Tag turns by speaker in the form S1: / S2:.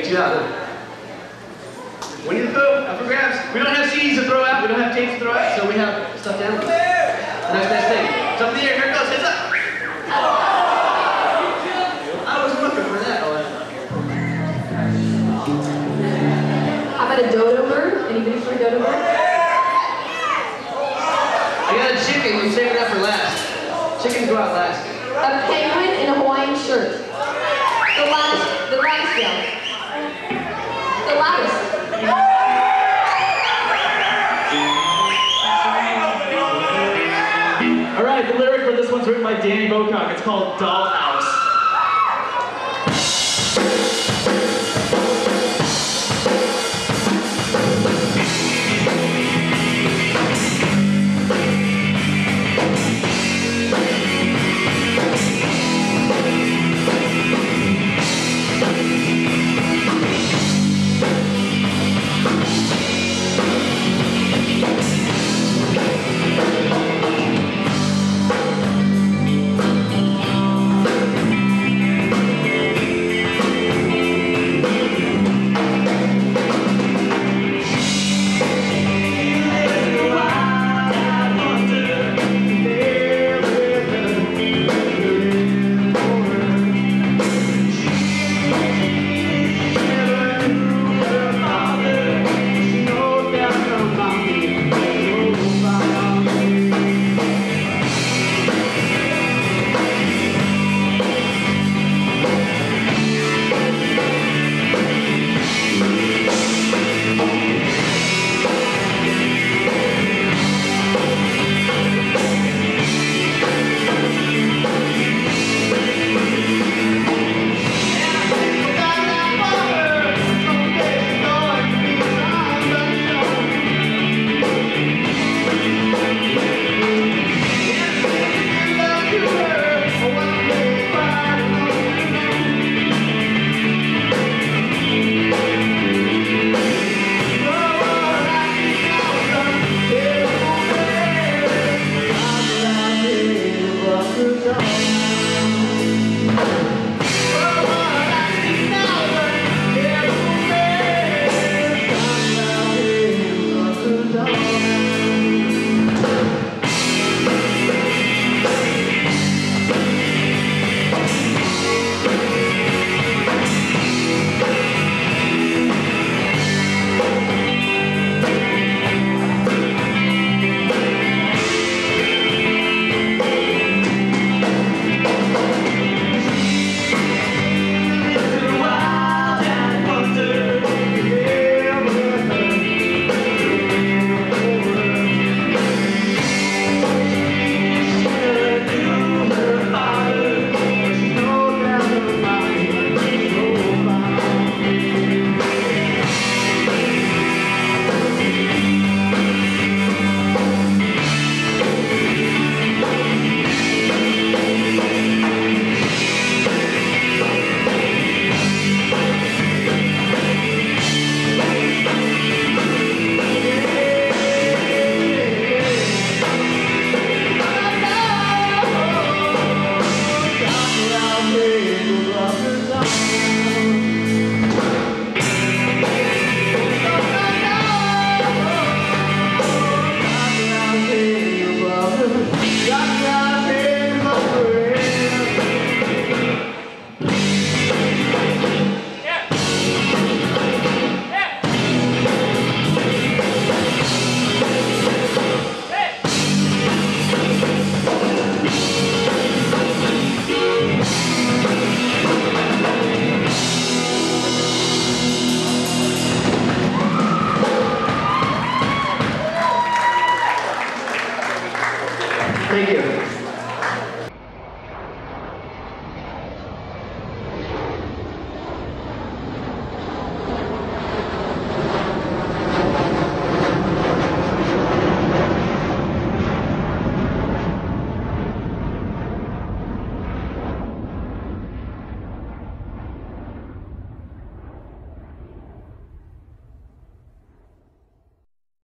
S1: Good job. We need the food up for grabs. We don't have CDs to throw out. We don't have tapes to throw out, so we have stuff down there. Nice thing. It's up in the air. Here it goes. Heads up. I was looking for that.
S2: How about a dodo bird? Anybody for a dodo bird?
S1: I got a chicken. I'm saving that for last. Chickens go out last.
S2: A penguin in a Hawaiian shirt. The lattice down. The lattice.
S3: All right, the lyric for this one's written by Danny Bocock. It's called Dollouse.
S1: Thank you.